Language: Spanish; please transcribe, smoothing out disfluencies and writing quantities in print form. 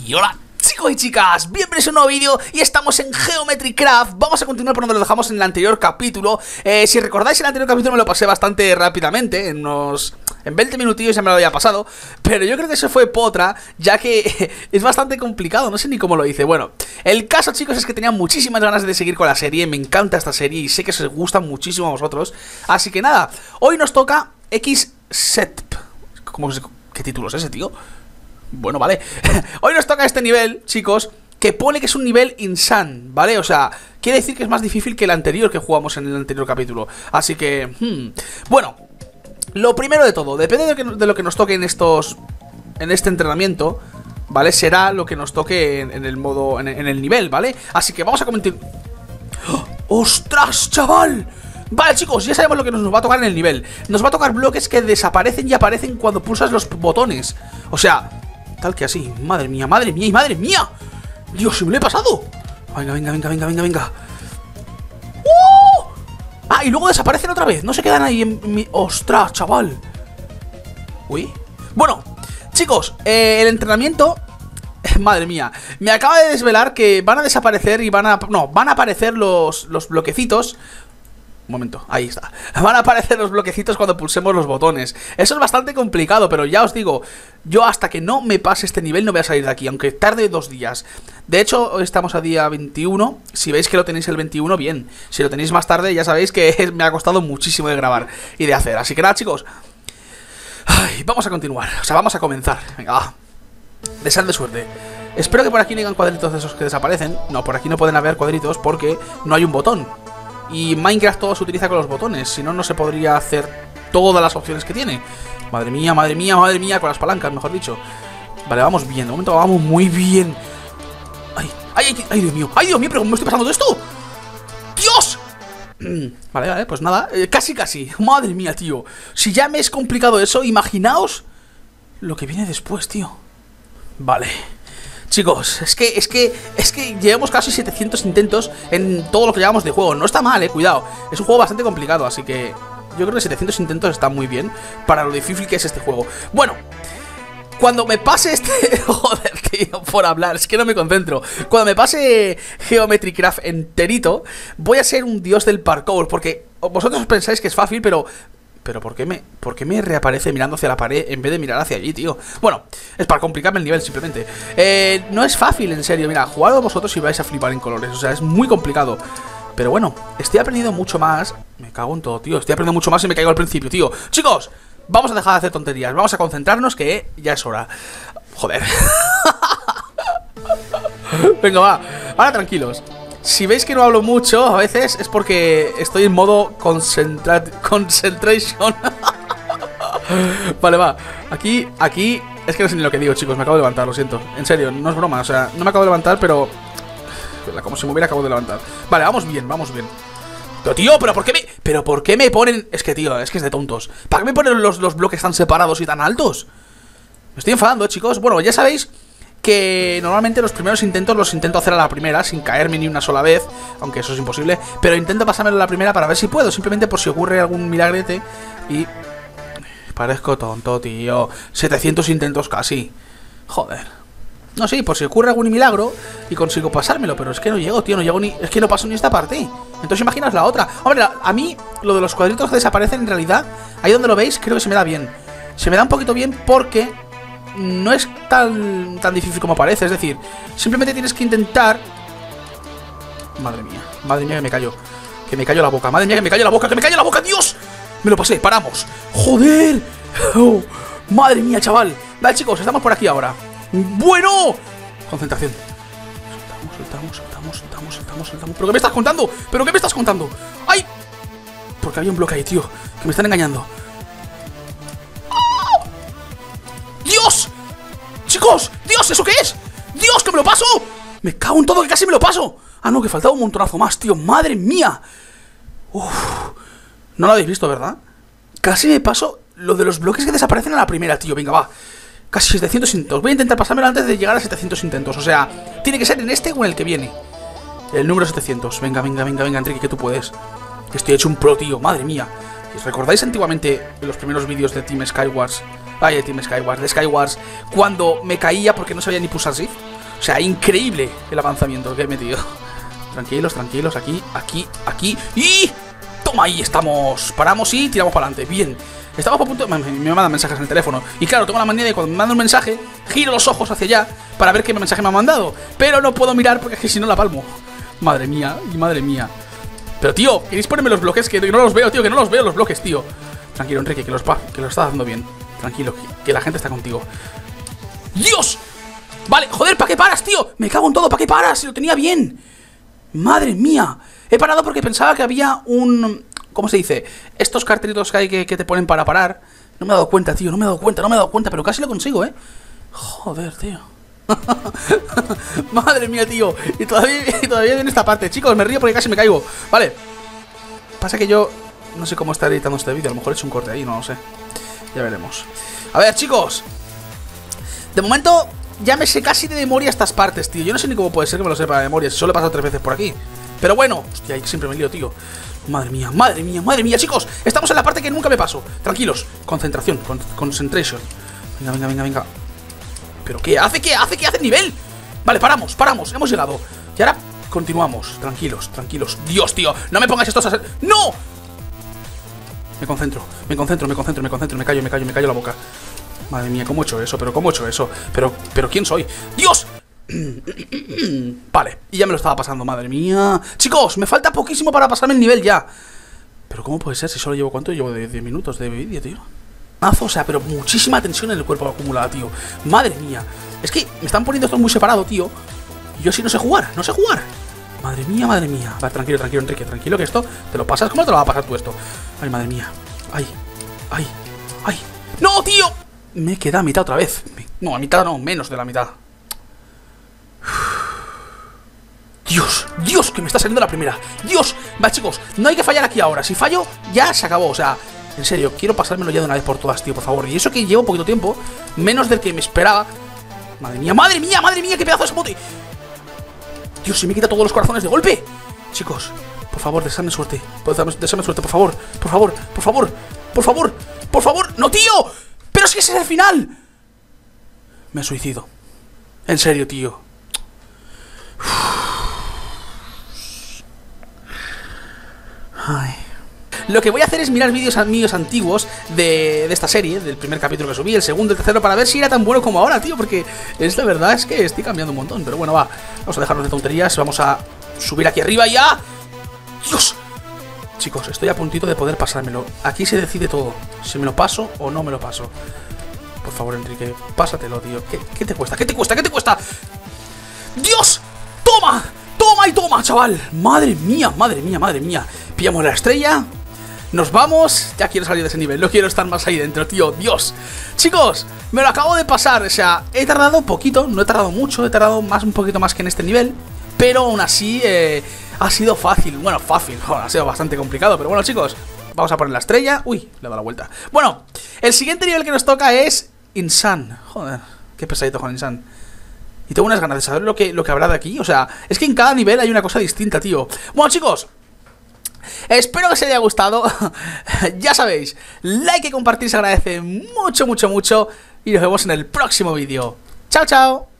Y hola chicos y chicas, bienvenidos a un nuevo vídeo y estamos en Geometry Craft. Vamos a continuar por donde lo dejamos en el anterior capítulo. Si recordáis, el anterior capítulo me lo pasé bastante rápidamente, en 20 minutillos ya me lo había pasado. Pero yo creo que eso fue potra, ya que es bastante complicado, no sé ni cómo lo hice. Bueno, el caso, chicos, es que tenía muchísimas ganas de seguir con la serie. Me encanta esta serie y sé que os gusta muchísimo a vosotros. Así que nada, hoy nos toca X-Set. ¿Qué título es ese, tío? Bueno, vale. Hoy nos toca este nivel, chicos, que pone que es un nivel insane, ¿vale? O sea, quiere decir que es más difícil que el anterior que jugamos en el anterior capítulo. Así que, bueno, lo primero de todo, depende de lo que nos toque en este entrenamiento, ¿vale? Será lo que nos toque en el modo, en el nivel, ¿vale? Así que vamos a comentar. ¡Ostras, chaval! Vale, chicos, ya sabemos lo que nos va a tocar en el nivel. Nos va a tocar bloques que desaparecen y aparecen cuando pulsas los botones. O sea, tal que así. Madre mía, madre mía y madre mía. Dios, se me lo he pasado. Venga. Ah, y luego desaparecen otra vez. No se quedan ahí en mi... Ostras, chaval. Uy. Bueno, chicos, el entrenamiento... Madre mía, me acaba de desvelar que van a desaparecer y van a... No, van a aparecer los bloquecitos. Un momento, ahí está. Van a aparecer los bloquecitos cuando pulsemos los botones. Eso es bastante complicado, pero ya os digo, yo hasta que no me pase este nivel no voy a salir de aquí, aunque tarde 2 días. De hecho, hoy estamos a día 21. Si veis que lo tenéis el 21, bien. Si lo tenéis más tarde, ya sabéis que me ha costado muchísimo de grabar y de hacer. Así que nada, chicos, vamos a continuar. O sea, vamos a comenzar. Venga, va. Desead de suerte. Espero que por aquí no hayan cuadritos de esos que desaparecen. No, por aquí no pueden haber cuadritos porque no hay un botón. Y Minecraft todo se utiliza con los botones. Si no, no se podría hacer todas las opciones que tiene. Madre mía, con las palancas, mejor dicho. Vale, vamos bien, de momento vamos muy bien. Ay, Dios mío, pero ¿cómo me estoy pasando de esto? ¡Dios! Vale, pues nada, casi. Madre mía, tío. Si ya me es complicado eso, imaginaos lo que viene después, tío. Vale. Chicos, es que llevamos casi 700 intentos en todo lo que llevamos de juego. No está mal, cuidado. Es un juego bastante complicado, así que yo creo que 700 intentos está muy bien para lo difícil que es este juego. Bueno, cuando me pase este... Joder, tío, por hablar, es que no me concentro. Cuando me pase Geometry Craft enterito, voy a ser un dios del parkour. Porque vosotros pensáis que es fácil, pero ¿por qué me reaparece mirando hacia la pared en vez de mirar hacia allí, tío? Bueno, es para complicarme el nivel, simplemente. No es fácil, en serio. Mira, jugadlo vosotros y vais a flipar en colores. O sea, es muy complicado. Pero bueno, estoy aprendiendo mucho más. Me cago en todo, tío. Estoy aprendiendo mucho más y me caigo al principio, tío. Chicos, vamos a dejar de hacer tonterías. Vamos a concentrarnos, que ya es hora. Joder. Venga, va. Ahora tranquilos. Si veis que no hablo mucho, a veces es porque estoy en modo concentration. Vale, va. Aquí, es que no sé ni lo que digo, chicos. Me acabo de levantar, lo siento. En serio, no es broma, o sea, no me acabo de levantar, pero... Como si me hubiera acabado de levantar. Vale, vamos bien. Pero tío, ¿por qué me ponen...? Es que, tío, es que es de tontos. ¿Para qué me ponen los bloques tan separados y tan altos? Me estoy enfadando, chicos. Bueno, ya sabéis que normalmente los primeros intentos los intento hacer a la primera, sin caerme ni una sola vez, aunque eso es imposible, pero intento pasármelo a la primera para ver si puedo, simplemente por si ocurre algún milagrete. Y... parezco tonto, tío. 700 intentos casi. Joder. No, sí, por si ocurre algún milagro y consigo pasármelo, pero es que no llego, tío, no llego ni... Es que no paso ni esta parte. Entonces imaginaos la otra. Hombre, a mí lo de los cuadritos que desaparecen, en realidad, ahí donde lo veis, creo que se me da bien. Se me da un poquito bien porque... no es tan difícil como parece. Es decir, simplemente tienes que intentar... Madre mía, que me callo. Que me callo la boca, madre mía, que me callo la boca, Dios. Me lo pasé, paramos. Joder. Madre mía, chaval. Vale, chicos, estamos por aquí ahora. Bueno. Concentración. Soltamos. ¿Pero qué me estás contando? ¡Ay! Porque había un bloque ahí, tío, que me están engañando. ¡Dios! ¡Chicos! ¡Dios! ¿Eso qué es? ¡Dios, que me lo paso! Me cago en todo, que casi me lo paso. Ah, no, que faltaba un montonazo más, tío. ¡Madre mía! Uf. No lo habéis visto, ¿verdad? Casi me paso lo de los bloques que desaparecen a la primera, tío. Venga, va. Casi 700 intentos. Voy a intentar pasármelo antes de llegar a 700 intentos. O sea, tiene que ser en este o en el que viene. El número 700. Venga, Enrique, que tú puedes. Estoy hecho un pro, tío. Madre mía. ¿Os recordáis antiguamente en los primeros vídeos de Team Skywars? Vaya Team Skywars, de Skywars, cuando me caía porque no sabía ni pulsar Shift. O sea, increíble el avanzamiento que he metido. Tranquilos, tranquilos, aquí, aquí, aquí. ¡Y! ¡Toma! Ahí estamos. Paramos y tiramos para adelante. Bien. Estamos a punto... Me mandan mensajes en el teléfono. Y claro, tengo la manía de cuando me mandan un mensaje, giro los ojos hacia allá para ver qué mensaje me ha mandado. Pero no puedo mirar porque es que si no la palmo. Madre mía, madre mía. Pero tío, ¿queréis ponerme los bloques? Que no los veo, tío, que no los veo los bloques, tío. Tranquilo, Enrique, que lo estás haciendo bien. Tranquilo, que la gente está contigo. ¡Dios! Vale, joder, ¿para qué paras, tío? Me cago en todo, ¿para qué paras? Si lo tenía bien. Madre mía. He parado porque pensaba que había un... ¿Cómo se dice? Estos cartelitos que hay que te ponen para parar. No me he dado cuenta, tío, no me he dado cuenta, pero casi lo consigo, ¿eh? Joder, tío. Madre mía, tío. Y todavía viene esta parte. Chicos, me río porque casi me caigo. Vale. Pasa que yo no sé cómo estar editando este vídeo. A lo mejor he hecho un corte ahí, no lo sé. Ya veremos. A ver, chicos. De momento ya me sé casi de memoria estas partes, tío. Yo no sé ni cómo puede ser que me lo sepa de memoria. Si solo he pasado 3 veces por aquí. Pero bueno, hostia, ahí siempre me lío, tío. Madre mía, madre mía, madre mía, chicos. Estamos en la parte que nunca me paso. Tranquilos, concentración, concentration. Venga, venga, venga, venga. ¿Pero qué hace? ¿Qué hace? ¿Qué hace el nivel? Vale, paramos, hemos llegado. Y ahora continuamos, tranquilos, tranquilos. Dios, tío, no me pongáis estos a ser... ¡No! Me concentro, me callo la boca. Madre mía, ¿cómo he hecho eso? ¿Pero cómo he hecho eso? ¿Pero quién soy? ¡Dios! Vale, y ya me lo estaba pasando, madre mía. Chicos, me falta poquísimo para pasarme el nivel ya. Pero ¿cómo puede ser si solo llevo... ¿Cuánto llevo de 10 minutos de vídeo, tío? O sea, pero muchísima tensión en el cuerpo acumulada, tío. Madre mía. Es que me están poniendo esto muy separado, tío. Y yo sí no sé jugar, no sé jugar. Madre mía, madre mía. Vale, tranquilo, tranquilo, Enrique, tranquilo, que esto te lo pasas. ¿Cómo te lo va a pasar tú esto? Ay, madre mía. Ay, ay, ay. ¡No, tío! Me queda a mitad otra vez. No, a mitad no, menos de la mitad. Dios, Dios, que me está saliendo la primera. Dios, va, chicos, no hay que fallar aquí ahora. Si fallo, ya se acabó, o sea, en serio, quiero pasármelo ya de una vez por todas, tío, por favor. Y eso que llevo poquito tiempo, menos del que me esperaba. Madre mía, madre mía, madre mía, qué pedazo de spote. Dios, se me quita todos los corazones de golpe. Chicos, por favor, deseadme suerte. Deseadme suerte, por favor, por favor, por favor, por favor, por favor. ¡No, tío! ¡Pero es que ese es el final! Me suicido. En serio, tío. Ay. Lo que voy a hacer es mirar vídeos míos antiguos de esta serie, del primer capítulo que subí, el segundo, el tercero, para ver si era tan bueno como ahora, tío, porque la verdad es que estoy cambiando un montón. Pero bueno, va, vamos a dejarnos de tonterías, vamos a subir aquí arriba ya. ¡Dios! Chicos, estoy a puntito de poder pasármelo. Aquí se decide todo, si me lo paso o no me lo paso. Por favor, Enrique, pásatelo, tío. ¿Qué te cuesta? ¿Qué te cuesta? ¿Qué te cuesta? ¡Dios! ¡Toma! ¡Toma y toma, chaval! ¡Madre mía, madre mía, madre mía! Pillamos la estrella. Nos vamos. Ya quiero salir de ese nivel. No quiero estar más ahí dentro, tío. Dios. Chicos, me lo acabo de pasar. O sea, he tardado poquito. No he tardado mucho. He tardado un poquito más que en este nivel. Pero aún así ha sido fácil. Bueno, fácil. Joder, ha sido bastante complicado. Pero bueno, chicos, vamos a poner la estrella. Uy, le he dado la vuelta. Bueno, el siguiente nivel que nos toca es Insan. Joder, qué pesadito con Insan. Y tengo unas ganas de saber lo que habrá de aquí. O sea, es que en cada nivel hay una cosa distinta, tío. Bueno, chicos, espero que os haya gustado. Ya sabéis, like y compartir se agradece mucho, mucho, mucho. Y nos vemos en el próximo vídeo. Chao, chao.